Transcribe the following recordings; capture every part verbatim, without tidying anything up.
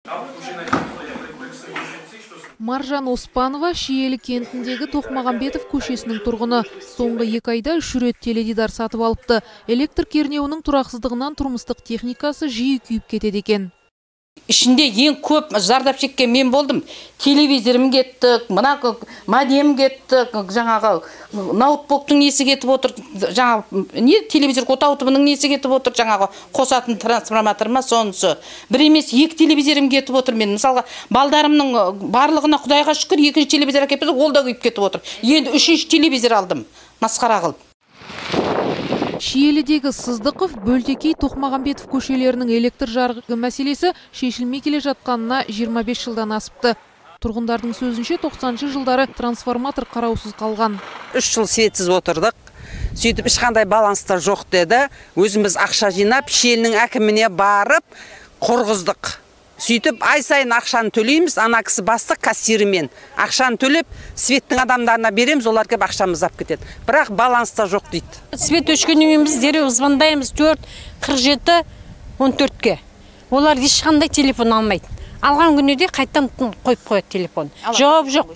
Маржан Оспанова Шиелі кентіндегі Тоқмағамбетов көшесінің тұрғыны. Соңғы екі айда үш рет теледидар сатып алыпты. Электр кернеуінің тұрақсыздығынан тұрмыстық техникасы жиі күйіп кетеді екен. Ішінде ең көп зардап шеккен мен болдым. Телевизорым кетті, мына модем кетті, жаңағы ноутбуктың несі кетіп отыр, жаңағы не телевизор отаутыбының несі кетіп отыр, жаңағы қосатын трансформатор ма сонысы. Бір емес екі телевизорым кетіп отыр мен. Мысалға балдарымның барлығына Құдайға шүкір екінші телевизор әкеліп, ол да күйіп кетіп отыр. Енді үшінші телевизор алдым. Масқара қылып. Шиелідегі Сыздықов, Бөлтекей, Тоқмағамбетов көшелерінің электр жарығы мәселесі шешілмей келе жатқанына жиырма бес жылдан асыпты. Тұрғындардың сөзінше тоқсаныншы жылдары трансформатор қараусыз қалған. үш жыл светсіз отырдық. Сөйтіп ешқандай баланстар жоқ деді. Өзіміз ақша жинап, Шиелінің әкіміне барып, құрғыздық. Сөйтіп, ай сайын ақшаны төлейміз, ана кісі бастық кассирімен. Ақшаны төлеп, светтің адамдарына береміз, олар кеп ақшамыз ап кетеді. Бірақ баланста жоқ дейді. Свет өшкеннен біз дереу звондаймыз төрт қырық жеті он төртке. Олар ешқандай телефон алмайды. Алған күні де қайттан қойып қояды телефон. Жауап жоқ.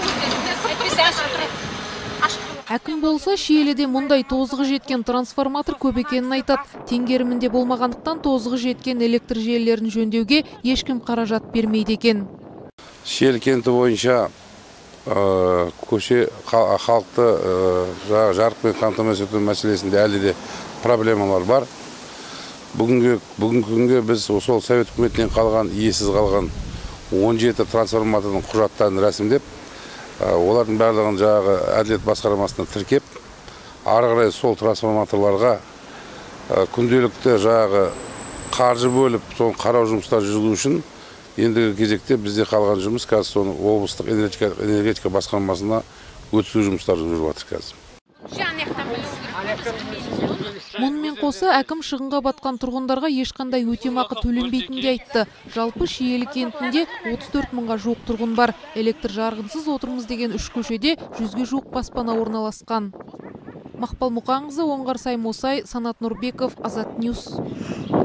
Әкім болса, Шиеліде мұндай тозығы жеткен трансформатор көп екенін айтады. Теңгерімінде болмағандықтан тозығы жеткен электр желілерін жөндеуге ешкім қаражат бермейді екен. Шиелі кенті бойынша көше халықты жарықпен қамтамасыз ету мәселесінде әлі де проблемалар бар. Бүгінгі күнге біз сол Совет үкіметінен қалған, иесіз қалған он жеті трансформатордың құжаттарын рәсімдеп, олардың барлығын жаңағы әділет басқармасына тіркеп, ары қарай сол трансформаторларға күнделікті жаңағы қаржы бөліп, соны қарау жұмыстар жүргізу үшін ендігі кезекте бізде қалған жұмыс қазір соны облыстық энергетика басқармасына өткізу жұмыстары жүріп жатыр қазір. Мұнымен қоса әкім шығынға батқан тұрғындарға ешқандай өтемақы төленбейтінін айтты. Жалпы Шиелі кентінде отыз төрт мыңға жуық тұрғын бар. Электр жарғынсыз отырмыз деген үш көшеде жүзге жуық баспана орналасқан. Мақпал Мұқаңқызы, Оңғар Саймосай, Санат Нұрбеков, Азат Ньюс.